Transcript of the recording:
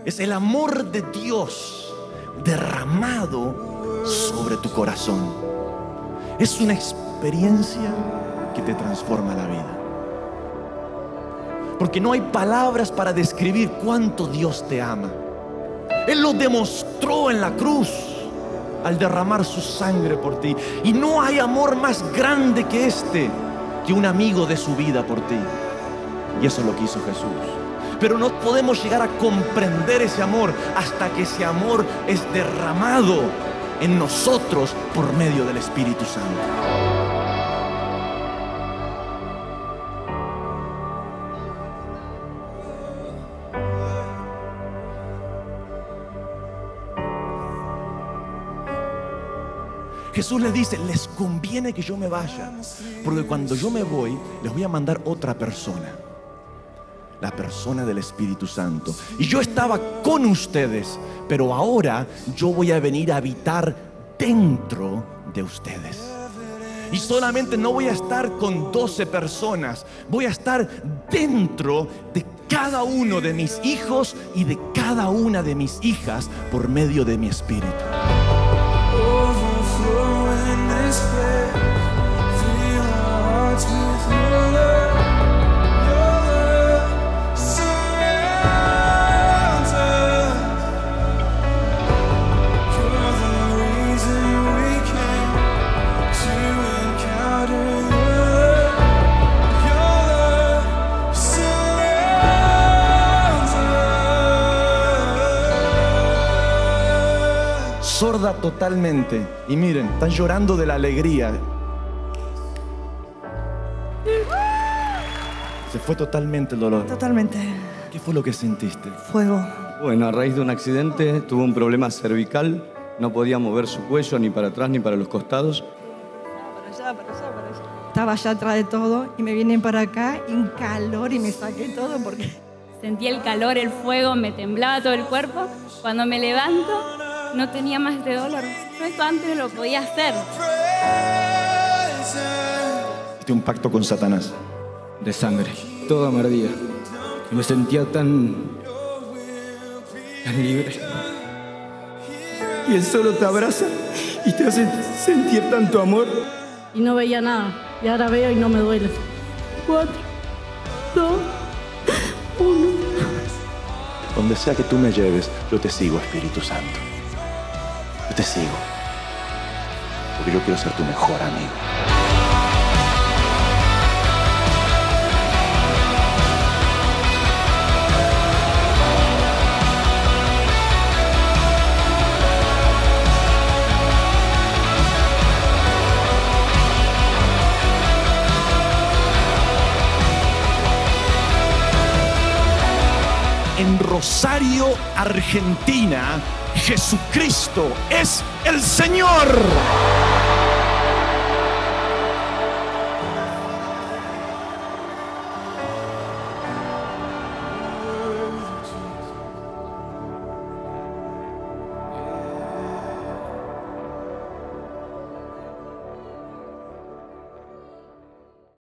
Es el amor de Dios derramado sobre tu corazón. Es una experiencia que te transforma la vida. Porque no hay palabras para describir cuánto Dios te ama. Él lo demostró en la cruz al derramar su sangre por ti. Y no hay amor más grande que este, que un amigo de su vida por ti. Y eso es lo que hizo Jesús. Pero no podemos llegar a comprender ese amor hasta que ese amor es derramado en nosotros por medio del Espíritu Santo. Jesús les dice, les conviene que yo me vaya, porque cuando yo me voy, les voy a mandar otra persona, la persona del Espíritu Santo. Y yo estaba con ustedes, pero ahora yo voy a venir a habitar dentro de ustedes. Y solamente no voy a estar con 12 personas, voy a estar dentro de cada uno de mis hijos y de cada una de mis hijas por medio de mi Espíritu. Sorda totalmente. Y miren, están llorando de la alegría. Se fue totalmente el dolor. Totalmente. ¿Qué fue lo que sentiste? Fuego. Bueno, a raíz de un accidente tuvo un problema cervical. No podía mover su cuello ni para atrás ni para los costados. Para allá. Estaba allá atrás de todo y me vienen para acá y un calor y me saqué todo porque... Sentí el calor, el fuego, me temblaba todo el cuerpo. Cuando me levanto, no tenía más de dolor. Yo esto antes lo podía hacer. Hiciste un pacto con Satanás. De sangre, todo me ardía. Y me sentía tan libre. Y él solo te abraza y te hace sentir tanto amor. Y no veía nada. Y ahora veo y no me duele. 4, 2, 1. Donde sea que tú me lleves, yo te sigo, Espíritu Santo. Yo te sigo. Porque yo quiero ser tu mejor amigo. En Rosario, Argentina, Jesucristo es el Señor.